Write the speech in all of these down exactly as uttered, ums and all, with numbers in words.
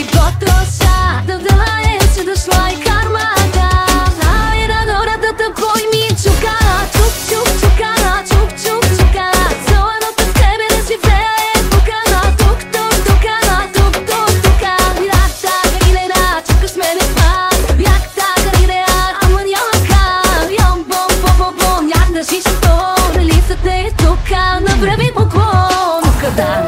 ти потроша. Да знае, че дошла и кармата. Ай, на гората тъпой ми чукара. Чук, чук, чукара, чук, чук, чукара. Зеленото с тебе да живея е покана. Тук, тук, тукана, тук, тук, тука. Рата, гаридера, чукаш мене пак. Якта, гаридера, ама няма как. Ям, бом, бом, бом, бом, як да жишто. Релицата е тука, направи поклон. Окадар.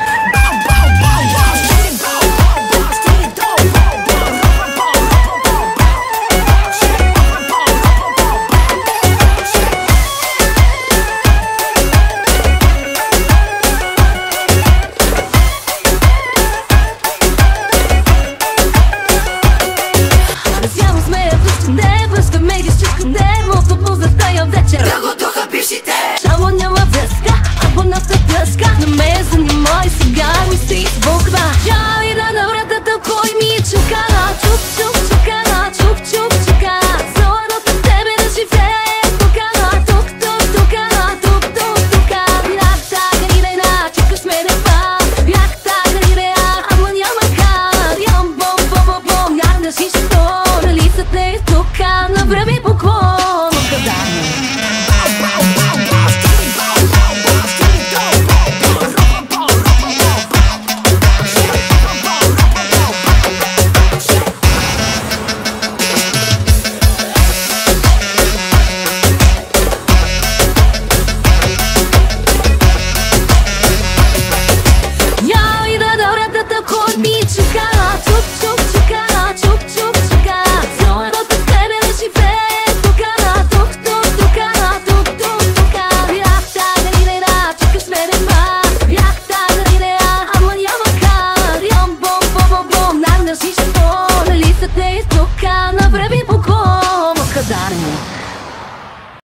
Ръготоха бившите. Само няма връзка, абоната пръска. Не ме занимай сега, ми се избухва.